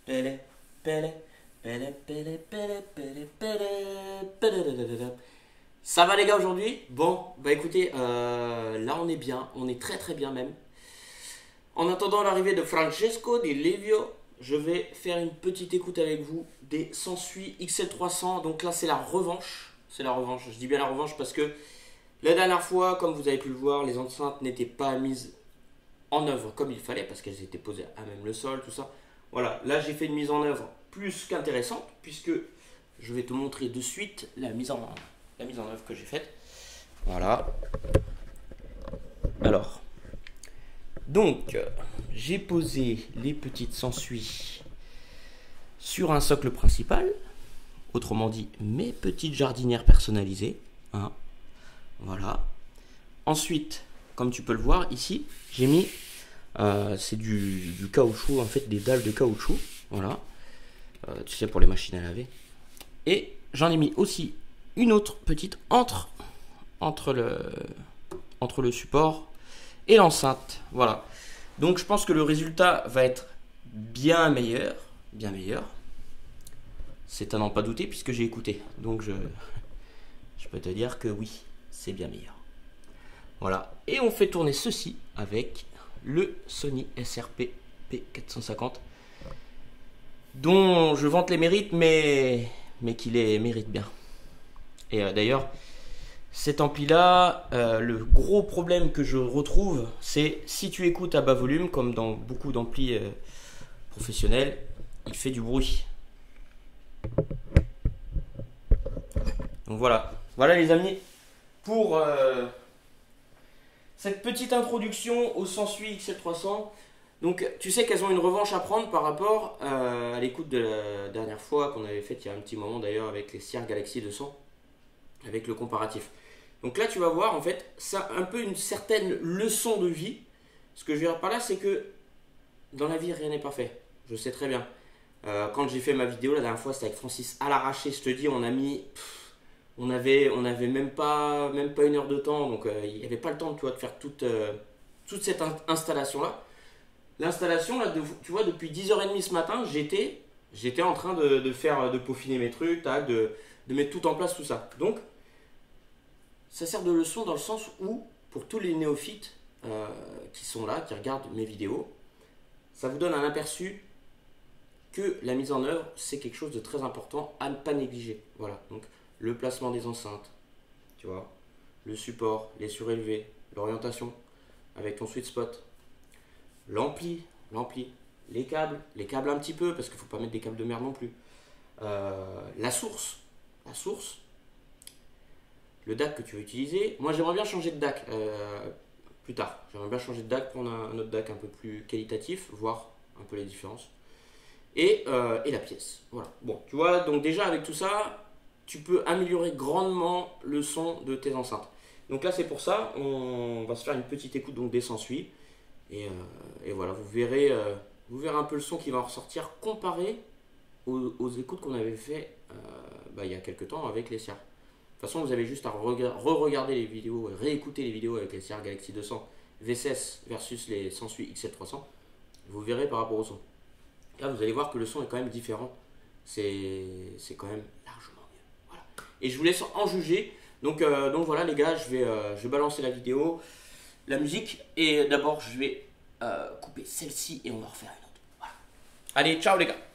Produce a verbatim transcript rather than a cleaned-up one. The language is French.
Pele, pele, pele, pele, pele, pele, pele, pele. Ça va les gars aujourd'hui? Bon, bah écoutez, euh, là on est bien, on est très très bien même. En attendant l'arrivée de Francesco Di Livio, je vais faire une petite écoute avec vous des Sansui X L trois cents. Donc là c'est la revanche, c'est la revanche, je dis bien la revanche parce que la dernière fois, comme vous avez pu le voir, les enceintes n'étaient pas mises en œuvre comme il fallait parce qu'elles étaient posées à même le sol, tout ça. Voilà, là j'ai fait une mise en œuvre plus qu'intéressante puisque je vais te montrer de suite la mise en, la mise en œuvre que j'ai faite. Voilà. Alors, donc j'ai posé les petites Sansui sur un socle principal, autrement dit mes petites jardinières personnalisées. Hein. Voilà. Ensuite, comme tu peux le voir ici, j'ai mis euh, c'est du, du caoutchouc, en fait des dalles de caoutchouc, voilà, euh, tu sais, pour les machines à laver. Et j'en ai mis aussi une autre petite entre entre le entre le support et l'enceinte, voilà. Donc je pense que le résultat va être bien meilleur, bien meilleur. C'est à n'en pas douter puisque j'ai écouté, donc je je peux te dire que oui, c'est bien meilleur. Voilà, et on fait tourner ceci avec le Sony S R P P quatre cent cinquante, dont je vante les mérites, mais, mais qui les mérite bien. Et euh, d'ailleurs, cet ampli-là, euh, le gros problème que je retrouve, c'est si tu écoutes à bas volume, comme dans beaucoup d'amplis euh, professionnels, il fait du bruit. Donc voilà, voilà les amis, pour... Euh, cette petite introduction au Sansui X L trois cents. Donc tu sais qu'elles ont une revanche à prendre par rapport euh, à l'écoute de la dernière fois qu'on avait faite il y a un petit moment d'ailleurs avec les Sierra Galaxy deux cents, avec le comparatif. Donc là tu vas voir en fait ça un peu une certaine leçon de vie. Ce que je veux dire par là, c'est que dans la vie rien n'est parfait, je sais très bien. Euh, quand j'ai fait ma vidéo la dernière fois, c'était avec Francis à l'arraché, je te dis, on a mis... Pff, On avait, on avait même pas, même pas une heure de temps, donc euh, il n'y avait pas le temps, tu vois, de faire toute, euh, toute cette in installation-là. L'installation, là, de, tu vois, depuis dix heures trente ce matin, j'étais j'étais en train de, de faire, de peaufiner mes trucs, tac, de, de mettre tout en place, tout ça. Donc, ça sert de leçon dans le sens où, pour tous les néophytes euh, qui sont là, qui regardent mes vidéos, ça vous donne un aperçu que la mise en œuvre, c'est quelque chose de très important à ne pas négliger. Voilà, donc le placement des enceintes, tu vois, le support, les surélevés, l'orientation avec ton sweet spot, l'ampli, l'ampli, les câbles, les câbles un petit peu parce qu'il ne faut pas mettre des câbles de merde non plus, euh, la source, la source, le D A C que tu veux utiliser. Moi j'aimerais bien changer de D A C euh, plus tard, j'aimerais bien changer de D A C, prendre un, un autre D A C un peu plus qualitatif, voir un peu les différences. Et, euh, et la pièce, voilà. Bon, tu vois, donc déjà avec tout ça, tu peux améliorer grandement le son de tes enceintes. Donc là c'est pour ça, on va se faire une petite écoute donc des Sansui. Et, euh, et voilà, vous verrez, euh, vous verrez un peu le son qui va en ressortir comparé aux, aux écoutes qu'on avait fait euh, bah, il y a quelques temps avec les Sierra. De toute façon, vous avez juste à re-regarder les vidéos, réécouter les vidéos avec les Sierra Galaxy deux cents V seize versus les Sansui X L trois cents. Vous verrez par rapport au son. Là, vous allez voir que le son est quand même différent. C'est quand même largement mieux. Voilà. Et je vous laisse en juger. Donc, euh, donc voilà les gars, je vais, euh, je vais balancer la vidéo, la musique. Et d'abord, je vais euh, couper celle-ci et on va refaire une autre. Voilà. Allez, ciao les gars.